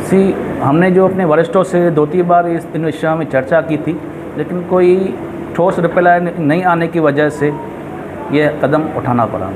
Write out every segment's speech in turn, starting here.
सी हमने जो अपने वरिष्ठों से 2-3 बार इन विषयों में चर्चा की थी, लेकिन कोई ठोस रिप्लाई नहीं आने की वजह से ये कदम उठाना पड़ा।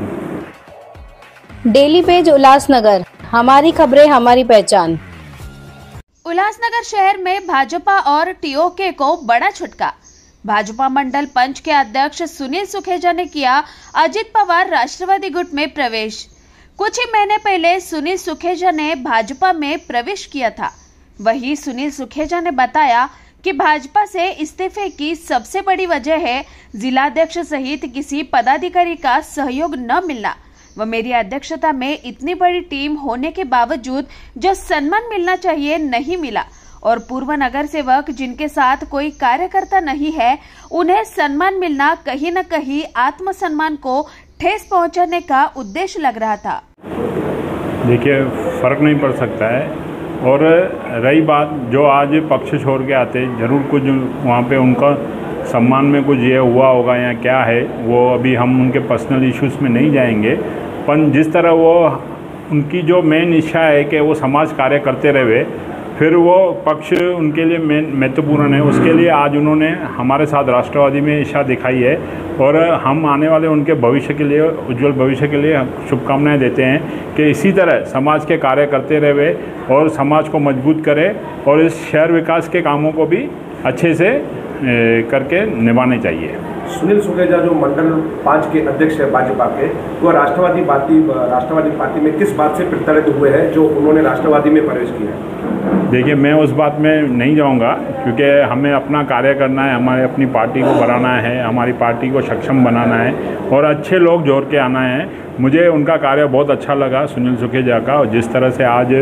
डेली पेज उल्लासनगर, हमारी खबरें हमारी पहचान। उल्लासनगर शहर में भाजपा और टीओके को बड़ा झटका। भाजपा मंडल पंच के अध्यक्ष सुनील सुखेजा ने किया अजित पवार राष्ट्रवादी गुट में प्रवेश। कुछ ही महीने पहले सुनील सुखेजा ने भाजपा में प्रवेश किया था। वहीं सुनील सुखेजा ने बताया कि भाजपा से इस्तीफे की सबसे बड़ी वजह है जिलाध्यक्ष सहित किसी पदाधिकारी का सहयोग न मिलना व मेरी अध्यक्षता में इतनी बड़ी टीम होने के बावजूद जो सम्मान मिलना चाहिए नहीं मिला और पूर्व नगर सेवक जिनके साथ कोई कार्यकर्ता नहीं है उन्हें सम्मान मिलना कहीं न कहीं आत्मसम्मान को ठेस पहुंचाने का उद्देश्य लग रहा था। देखिए, फर्क नहीं पड़ सकता है। और रही बात जो आज पक्ष छोड़ के आते, जरूर कुछ वहाँ पे उनका सम्मान में कुछ ये हुआ होगा या क्या है, वो अभी हम उनके पर्सनल इश्यूज़ में नहीं जाएंगे। पर जिस तरह वो उनकी जो मेन इच्छा है कि वो समाज कार्य करते रहे, फिर वो पक्ष उनके लिए महत्वपूर्ण है। उसके लिए आज उन्होंने हमारे साथ राष्ट्रवादी में इच्छा दिखाई है और हम आने वाले उनके भविष्य के लिए, उज्जवल भविष्य के लिए शुभकामनाएं देते हैं कि इसी तरह समाज के कार्य करते रहे और समाज को मजबूत करें और इस शहर विकास के कामों को भी अच्छे से करके निभाने चाहिए। सुनील सुखेजा जो मंडल 5 के अध्यक्ष है भाजपा के, वो राष्ट्रवादी पार्टी में किस बात से प्रताड़ित हुए हैं जो उन्होंने राष्ट्रवादी में प्रवेश किया? देखिए, मैं उस बात में नहीं जाऊंगा क्योंकि हमें अपना कार्य करना है, हमारे अपनी पार्टी को बढ़ाना है, हमारी पार्टी को सक्षम बनाना है और अच्छे लोग जोड़ के आना है। मुझे उनका कार्य बहुत अच्छा लगा सुनील सुखेजा का, और जिस तरह से आज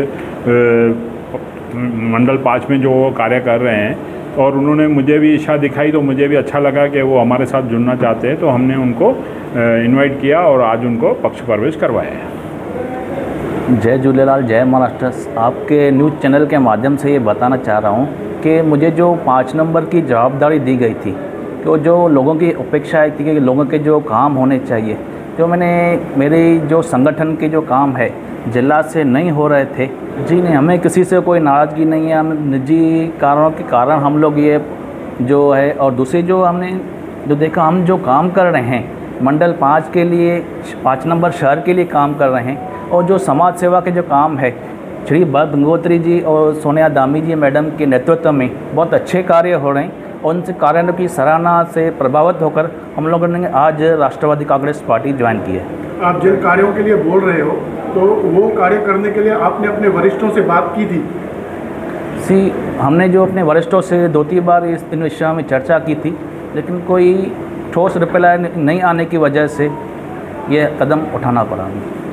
मंडल 5 में जो वो कार्य कर रहे हैं और उन्होंने मुझे भी इच्छा दिखाई तो मुझे भी अच्छा लगा कि वो हमारे साथ जुड़ना चाहते हैं, तो हमने उनको इनवाइट किया और आज उनको पक्ष प्रवेश करवाया है। जय झूलेलाल, जय महाराष्ट्र। आपके न्यूज़ चैनल के माध्यम से ये बताना चाह रहा हूँ कि मुझे जो 5 नंबर की जवाबदारी दी गई थी, तो जो लोगों की अपेक्षाएं थी कि लोगों के जो काम होने चाहिए, तो मेरी जो संगठन के जो काम है जिला से नहीं हो रहे थे। जी नहीं, हमें किसी से कोई नाराज़गी नहीं है। हम निजी कारणों के कारण हम लोग ये जो है, और दूसरी जो हमने जो देखा, हम जो काम कर रहे हैं मंडल 5 के लिए, 5 नंबर शहर के लिए काम कर रहे हैं और जो समाज सेवा के जो काम है श्री भरत गंगोत्री जी और सोनिया दामी जी मैडम के नेतृत्व में बहुत अच्छे कार्य हो रहे हैं और उनसे कार्यों की सराहना से प्रभावित होकर हम लोगों ने आज राष्ट्रवादी कांग्रेस पार्टी ज्वाइन की है। आप जिन कार्यों के लिए बोल रहे हो, तो वो कार्य करने के लिए आपने अपने वरिष्ठों से बात की थी? हमने जो अपने वरिष्ठों से 2-3 बार इन विषयों में चर्चा की थी, लेकिन कोई ठोस रिप्लाई नहीं आने की वजह से ये कदम उठाना पड़ा।